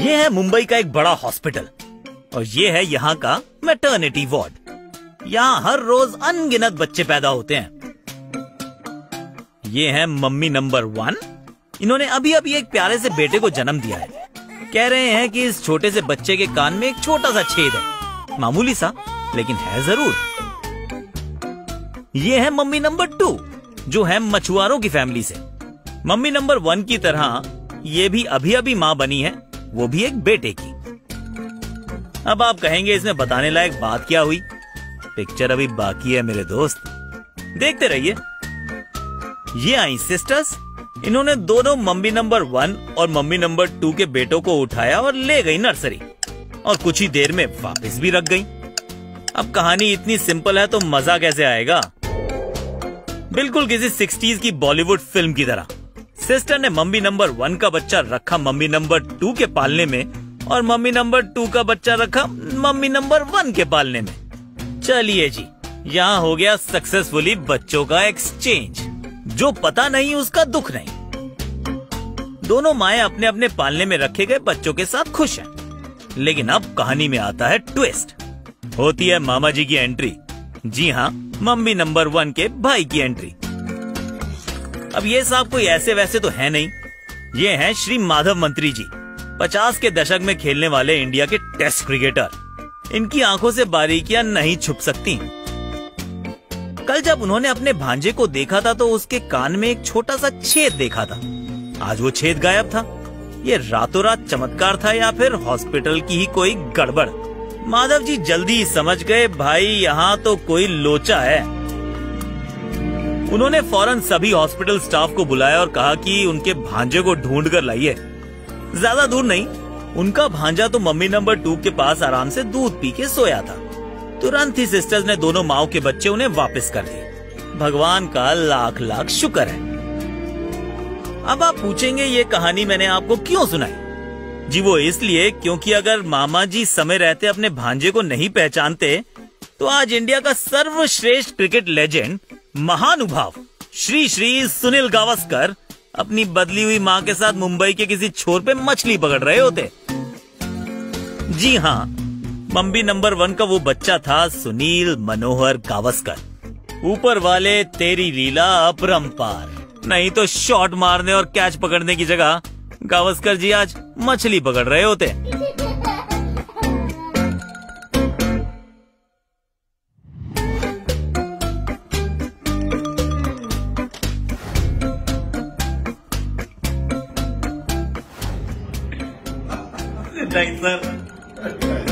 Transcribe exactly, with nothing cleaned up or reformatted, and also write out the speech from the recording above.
ये है मुंबई का एक बड़ा हॉस्पिटल और ये है यहाँ का मैटरनिटी वार्ड। यहाँ हर रोज अनगिनत बच्चे पैदा होते हैं। ये है मम्मी नंबर वन। इन्होंने अभी अभी एक प्यारे से बेटे को जन्म दिया है। कह रहे हैं कि इस छोटे से बच्चे के कान में एक छोटा सा छेद है, मामूली सा, लेकिन है जरूर। ये है मम्मी नंबर टू, जो है मछुआरों की फैमिली से। मम्मी नंबर वन की तरह ये भी अभी अभी माँ बनी है, वो भी एक बेटे की। अब आप कहेंगे इसमें बताने लायक बात क्या हुई? पिक्चर अभी बाकी है मेरे दोस्त, देखते रहिए। ये आई सिस्टर्स। इन्होंने दोनों मम्मी नंबर वन और मम्मी नंबर टू के बेटों को उठाया और ले गई नर्सरी और कुछ ही देर में वापस भी रख गई। अब कहानी इतनी सिंपल है तो मजा कैसे आएगा? बिल्कुल किसी सिक्सटीज की बॉलीवुड फिल्म की तरह। सिस्टर ने मम्मी नंबर वन का बच्चा रखा मम्मी नंबर टू के पालने में और मम्मी नंबर टू का बच्चा रखा मम्मी नंबर वन के पालने में। चलिए जी, यहाँ हो गया सक्सेसफुली बच्चों का एक्सचेंज। जो पता नहीं उसका दुख नहीं। दोनों माएं अपने अपने पालने में रखे गए बच्चों के साथ खुश हैं। लेकिन अब कहानी में आता है ट्विस्ट। होती है मामा जी की एंट्री। जी हाँ, मम्मी नंबर वन के भाई की एंट्री। अब ये साहब कोई ऐसे वैसे तो है नहीं। ये हैं श्री माधव मंत्री जी, पचास के दशक में खेलने वाले इंडिया के टेस्ट क्रिकेटर। इनकी आंखों से बारीकियां नहीं छुप सकती। कल जब उन्होंने अपने भांजे को देखा था तो उसके कान में एक छोटा सा छेद देखा था। आज वो छेद गायब था। ये रातों रात चमत्कार था या फिर हॉस्पिटल की ही कोई गड़बड़? माधव जी जल्दी समझ गए, भाई यहाँ तो कोई लोचा है। उन्होंने फौरन सभी हॉस्पिटल स्टाफ को बुलाया और कहा कि उनके भांजे को ढूंढ कर लाइए। ज्यादा दूर नहीं, उनका भांजा तो मम्मी नंबर टू के पास आराम से दूध पी के सोया था। तुरंत ही सिस्टर्स ने दोनों माओ के बच्चे उन्हें वापस कर दिए। भगवान का लाख लाख शुक्र है। अब आप पूछेंगे ये कहानी मैंने आपको क्यों सुनाई? जी वो इसलिए क्योंकि अगर मामा जी समय रहते अपने भांजे को नहीं पहचानते तो आज इंडिया का सर्वश्रेष्ठ क्रिकेट लेजेंड महानुभाव श्री श्री सुनील गावस्कर अपनी बदली हुई माँ के साथ मुंबई के किसी छोर पे मछली पकड़ रहे होते। जी हाँ, मम्मी नंबर वन का वो बच्चा था सुनील मनोहर गावस्कर। ऊपर वाले तेरी लीला अपरंपार। नहीं तो शॉट मारने और कैच पकड़ने की जगह गावस्कर जी आज मछली पकड़ रहे होते। Thanks sir.